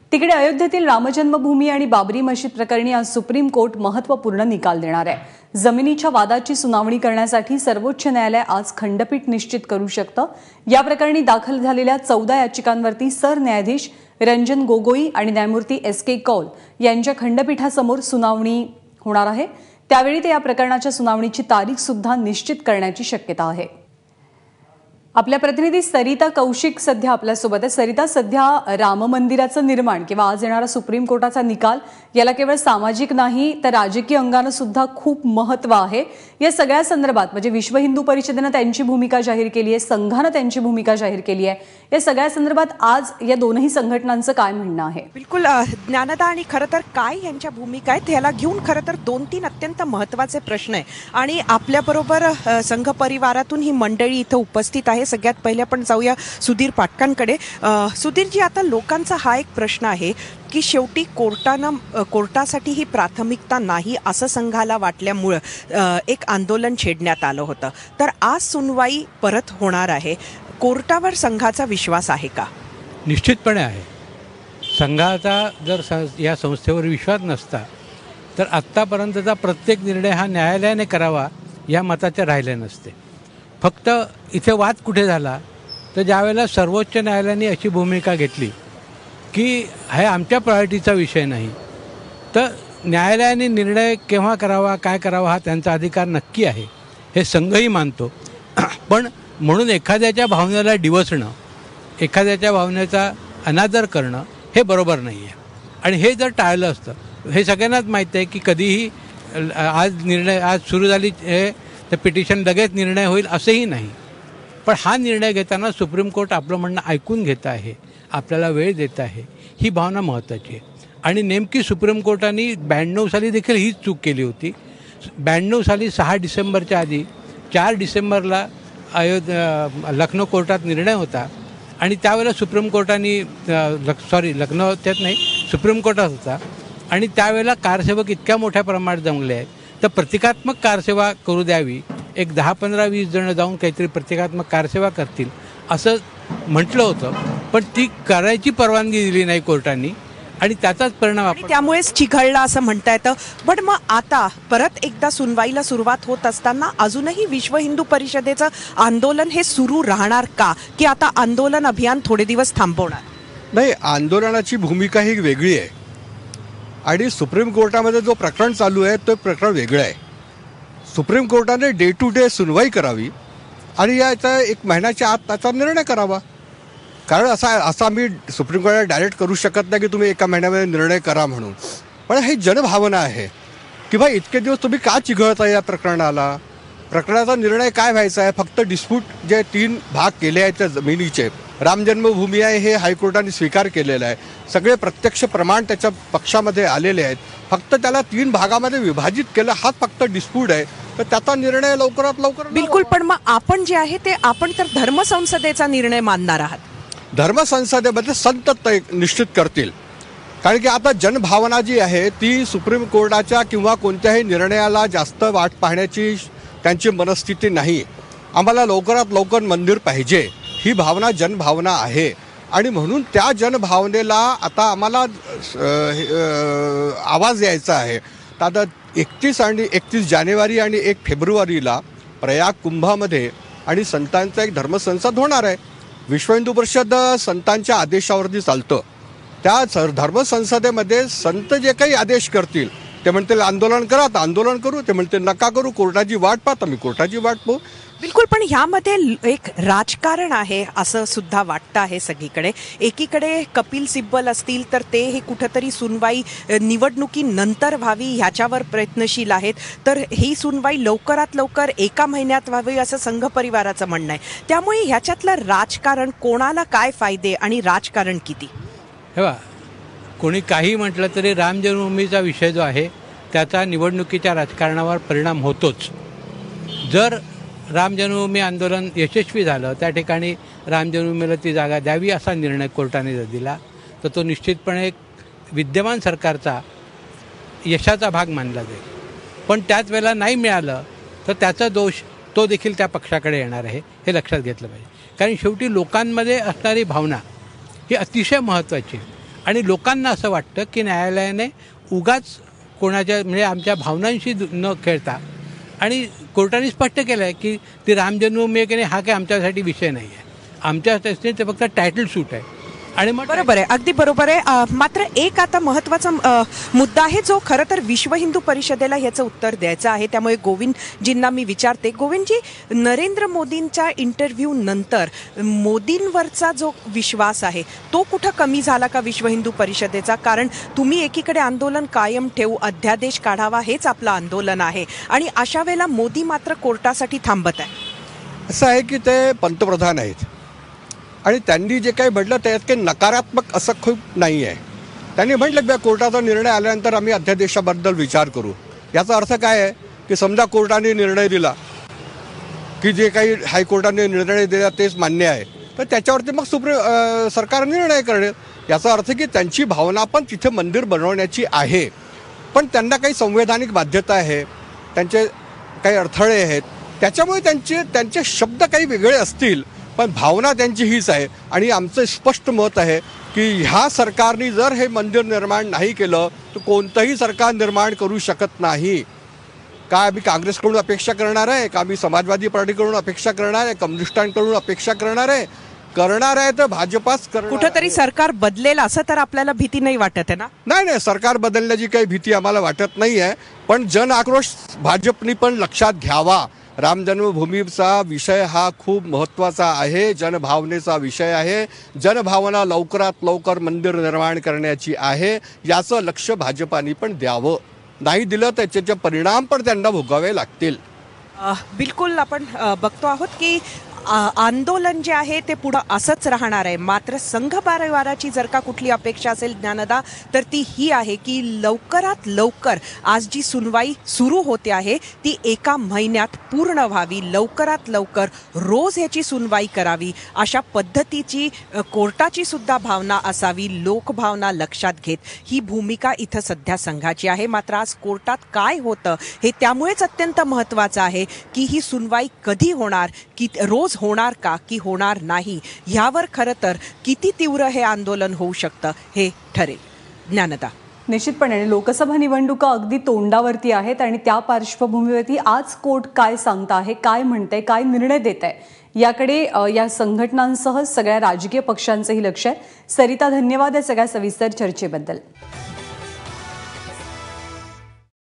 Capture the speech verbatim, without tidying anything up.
तिकडे अयोध्येतील रामजन्मभूमी आणि बाबरी मशीद प्रकरणी आज सुप्रीम कोर्ट महत्त्वपूर्ण निकाल देणार आहे। जमिनीच्या वादाची सुनावणी करण्यासाठी सर्वोच्च न्यायालय आज खंडपीठ निश्चित करू शकतं। या प्रकरणी दाखल झालेल्या चौदा याचिकांवरती सरन्यायाधीश रंजन गोगोई आणि न्यायमूर्ती एस के कौल यांच्या खंडपीठासमोर सुनावणी होणार आहे। त्यावेळी ते या प्रकरणाच्या सुनावणीची तारीख सुद्धा निश्चित करण्याची शक्यता आहे। आपल्या प्रतिनिधी सरिता कौशिक सध्या आपल्यासोबत आहे। सरिता, सध्या राम मंदिराचं निर्माण किंवा आज येणारा सुप्रीम कोर्टाचा निकाल याला केवळ सामाजिक नाही तर राजकीय अंगाने सुद्धा खूप महत्त्व आहे। या सगळ्या संदर्भात म्हणजे विश्व हिंदू परिषदेने त्यांची भूमिका जाहीर केली आहे, संघाने त्यांची भूमिका जाहीर केली आहे। या सगळ्या संदर्भात आज या दोनही संघटनांचं काय म्हणणं आहे? बिलकुल ज्ञानदा आणि खरं तर काय यांच्या भूमिका आहेत याला घेऊन खरं तर दोन तीन अत्यंत महत्त्वाचे प्रश्न आहे आणि आपल्याबरोबर संघ परिवारातून ही मंडळी इथं उपस्थित आहे। सगळ्यात पहिले आपण जाऊया सुधीर पाटकांकडे। सुधीरजी, आता लोकांचा हा एक प्रश्न आहे की शेवटी कोर्टानं कोर्टासाठी ही प्राथमिकता नाही असं संघाला वाटल्यामुळं एक आंदोलन छेडण्यात आलं होतं, तर आज सुनवाई परत होणार आहे। कोर्टावर संघाचा विश्वास आहे का? निश्चितपणे आहे। संघाचा जर या संस्थेवर विश्वास नसता तर आत्तापर्यंतचा प्रत्येक निर्णय हा न्यायालयाने करावा या मताचे राहिले नसते। फक्त इथे वाद कुठे झाला तर ज्यावेळेला सर्वोच्च न्यायालयाने अशी भूमिका घेतली की हे आमच्या प्रायोरिटीचा विषय नाही, तर न्यायालयाने निर्णय केव्हा करावा काय करावा हा त्यांचा अधिकार नक्की आहे, हे संघही मानतो। पण म्हणून एखाद्याच्या भावनेला डिवचणं, एखाद्याच्या भावनेचा अनादर करणं हे बरोबर नाही आहे। आणि हे जर टाळलं असतं, हे सगळ्यांनाच माहीत आहे की कधीही आज निर्णय आज सुरू झाली हे तर पिटिशन लगेच निर्णय होईल असंही नाही। पण हा निर्णय घेताना सुप्रीम कोर्ट आपलं म्हणणं ऐकून घेत आहे, आपल्याला वेळ देत आहे, ही भावना महत्त्वाची आहे। आणि नेमकी सुप्रीम कोर्टाने ब्याण्णव साली देखील हीच चूक केली होती। ब्याण्णव साली सहा डिसेंबरच्या आधी चार डिसेंबरला अयोध्या लखनौ कोर्टात निर्णय होता आणि त्यावेळेला सुप्रीम कोर्टाने सॉरी लखनौ त्यात नाही सुप्रीम कोर्टात होता आणि त्यावेळेला कारसेवक इतक्या मोठ्या प्रमाणात जमले आहेत तर प्रतिकात्मक कारसेवा करू द्यावी, एक दहा पंधरा वीस जण जाऊन काहीतरी प्रतिकात्मक कारसेवा करतील असं म्हटलं होतं, पण ती करायची परवानगी दिली नाही कोर्टाने आणि त्याचाच परिणाम आपण त्यामुळेच चिघळला असं म्हणता येतं। पण मग आता परत एकदा सुनवाईला सुरुवात होत असताना अजूनही विश्व हिंदू परिषदेचं आंदोलन हे सुरू राहणार का, की आता आंदोलन अभियान थोडे दिवस थांबवणार? नाही, आंदोलनाची भूमिका ही वेगळी आहे आणि सुप्रीम कोर्टामध्ये जो प्रकरण चालू आहे तो प्रकरण वेगळं आहे। सुप्रीम कोर्टाने डे टू डे सुनवाई करावी आणि याचा एक महिन्याच्या आत त्याचा निर्णय करावा। कारण असा असा आम्ही सुप्रीम कोर्टाला डायरेक्ट करू शकत नाही की तुम्ही एका महिन्यामध्ये निर्णय करा म्हणून। पण ही जनभावना आहे की भाई इतके दिवस तुम्ही का चिघळता या प्रकरणाला, प्रकरणाचा निर्णय काय व्हायचा आहे। फक्त डिस्प्यूट जे तीन भाग केले आहेत त्या जमिनीचे, राम जन्मभूमी आहे हे हायकोर्टाने स्वीकार केलेलं आहे, सगळे प्रत्यक्ष प्रमाण त्याच्या पक्षामध्ये आलेले आहेत, फक्त त्याला तीन भागामध्ये विभाजित केलं हाच फक्त डिस्प्यूट आहे, तर त्याचा निर्णय लवकरात लवकर। बिलकुल, पण मग आपण जे आहे ते आपण तर धर्मसंसदेचा निर्णय मानणार आहात। धर्मसंसदेमध्ये संत निश्चित करतील, कारण की आता जनभावना जी आहे ती सुप्रीम कोर्टाच्या किंवा कोणत्याही निर्णयाला जास्त वाट पाहण्याची त्यांची मनस्थिती नाही। आम्हाला लवकरात लवकर मंदिर पाहिजे ही भावना जनभावना आहे आणि म्हणून त्या जनभावनेला आता आम्हाला आवाज द्यायचा आहे। तर आता एकतीस आणि एकतीस जानेवारी आणि एक फेब्रुवारीला प्रयाग कुंभामध्ये आणि संतांचा एक धर्मसंसद होणार आहे। विश्व हिंदू परिषद संतांच्या आदेशावरती चालतं, त्या धर्मसंसदेमध्ये संत जे काही आदेश करतील ते म्हणतील आंदोलन करा तर आंदोलन करू, ते म्हणतील नका करू कोर्टाची वाट पाहता मी कोर्टाची वाट पाहू। बिलकुल, पण ह्यामध्ये एक राजकारण आहे असं सुद्धा वाटतं आहे सगळीकडे। एकीकडे कपिल सिब्बल असतील तर ते हे कुठंतरी सुनवाई निवडणुकीनंतर व्हावी ह्याच्यावर प्रयत्नशील आहेत, तर ही सुनवाई लवकरात लवकर एका महिन्यात व्हावी असं संघ परिवाराचं म्हणणं आहे। त्यामुळे ह्याच्यातलं राजकारण कोणाला काय फायदे आणि राजकारण किती? हे बघा, कोणी काही म्हटलं तरी राम जन्मभूमीचा विषय जो आहे त्याचा निवडणुकीच्या राजकारणावर परिणाम होतोच। जर राम जन्मभूमी आंदोलन यशस्वी झालं, त्या ठिकाणी राम जन्मभूमीला ती जागा द्यावी असा निर्णय कोर्टाने जर दिला तर तो निश्चितपणे एक विद्यमान सरकारचा यशाचा भाग मानला जाईल। पण त्याच वेळेला नाही मिळालं तर त्याचा दोष तो देखील त्या पक्षाकडे येणार आहे, हे लक्षात घेतलं पाहिजे। कारण शेवटी लोकांमध्ये असणारी भावना ही अतिशय महत्त्वाची आहे आणि लोकांना असं वाटतं की न्यायालयाने उगाच कोणाच्या म्हणजे आमच्या भावनांशी न खेळता, आणि कोर्टाने स्पष्ट केलं आहे की ती राम जन्मभूमी आहे की नाही हा काही आमच्यासाठी विषय नाही आहे, आमच्यासाठी ते फक्त टायटल सूट आहे. आणि मग बरोबर आहे, अगदी बरोबर आहे. अ, मात्र एक आता महत्त्वाचा अ, मुद्दा आहे जो खरं तर विश्व हिंदू परिषदेला ह्याचं उत्तर द्यायचं आहे. त्यामुळे गोविंदजींना मी विचारते, गोविंदजी, नरेंद्र मोदींच्या इंटरव्ह्यू नंतर मोदींवरचा जो विश्वास आहे तो कुठं कमी झाला का विश्व हिंदू परिषदेचा? कारण तुम्ही एकीकडे आंदोलन कायम ठेवू, अध्यादेश काढावा हेच आपलं आंदोलन आहे, आणि अशा वेळेला मोदी मात्र कोर्टासाठी थांबत आहे. असं आहे की ते पंतप्रधान आहेत आणि त्यांनी जे काही म्हटलं त्यात काही नकारात्मक असं खूप नाही आहे. त्यांनी म्हटलं की कोर्टाचा निर्णय आल्यानंतर आम्ही अध्यादेशाबद्दल विचार करू. याचा अर्थ काय आहे की समजा कोर्टाने निर्णय दिला की जे काही हायकोर्टाने निर्णय दिला तेच मान्य आहे, तर त्याच्यावरती मग सुप्रीम सरकार निर्णय करेल. याचा अर्थ की त्यांची भावना पण तिथे मंदिर बनवण्याची आहे, पण त्यांना काही संवैधानिक बाध्यता आहे, त्यांचे काही अडथळे आहेत, त्याच्यामुळे त्यांचे त्यांचे शब्द काही वेगळे असतील, पण भावना त्यांची हीच आहे. आणि आमचं स्पष्ट मत आहे की ह्या सरकारने जर हे मंदिर निर्माण नाही केलं तर कोणतंही सरकार निर्माण करू शकत नाही. का आम्ही काँग्रेसकडून अपेक्षा करणार आहे, का आम्ही समाजवादी पार्टीकडून अपेक्षा करणार आहे, कम्युनिस्टांकडून अपेक्षा करणार आहे? करणार आहे तर भाजपाच करणार. कुठंतरी सरकार बदलेल असं तर आपल्याला भीती नाही वाटत आहे ना? नाही नाही, सरकार बदलण्याची काही भीती आम्हाला वाटत नाही आहे, पण जन आक्रोश भाजपनी पण लक्षात घ्यावा. राम जन्मभूमीचा विषय हा खूप महत्त्वाचा आहे, जनभावनेचा विषय आहे. जनभावना लवकरात लवकर मंदिर निर्माण करण्याची आहे, याचं लक्ष भाजपाने पण द्यावं. नाही दिलं तर त्याचे परिणाम पण त्यांना भोगावे लागतील. बिलकुल आपण बघतो आहोत की आंदोलन जे आहे ते पुढं असंच राहणार आहे. मात्र संघ परिवाराची जर का कुठली अपेक्षा असेल ज्ञानदा, तर ती ही आहे की लवकरात लवकर आज जी सुनवाई सुरू होते आहे ती एका महिन्यात पूर्ण व्हावी, लवकरात लवकर रोज ह्याची सुनवाई करावी, अशा पद्धतीची कोर्टाची सुद्धा भावना असावी, लोकभावना लक्षात घेत ही भूमिका इथं सध्या संघाची आहे. मात्र आज कोर्टात काय होतं हे त्यामुळेच अत्यंत महत्त्वाचं आहे की ही सुनवाई कधी होणार, की रोज होणार का की होणार नाही, यावर खरं तर किती तीव्र हे आंदोलन होऊ शकतं हे ठरेल. ज्ञानदा, निश्चितपणे लोकसभा निवडणुका अगदी तोंडावरती आहेत आणि त्या पार्श्वभूमीवरती आज कोर्ट काय सांगत आहे, काय म्हणते, काय निर्णय देत आहे, याकडे या संघटनांसह सगळ्या राजकीय पक्षांचंही लक्ष आहे. सरिता, धन्यवाद या सगळ्या सविस्तर चर्चेबद्दल.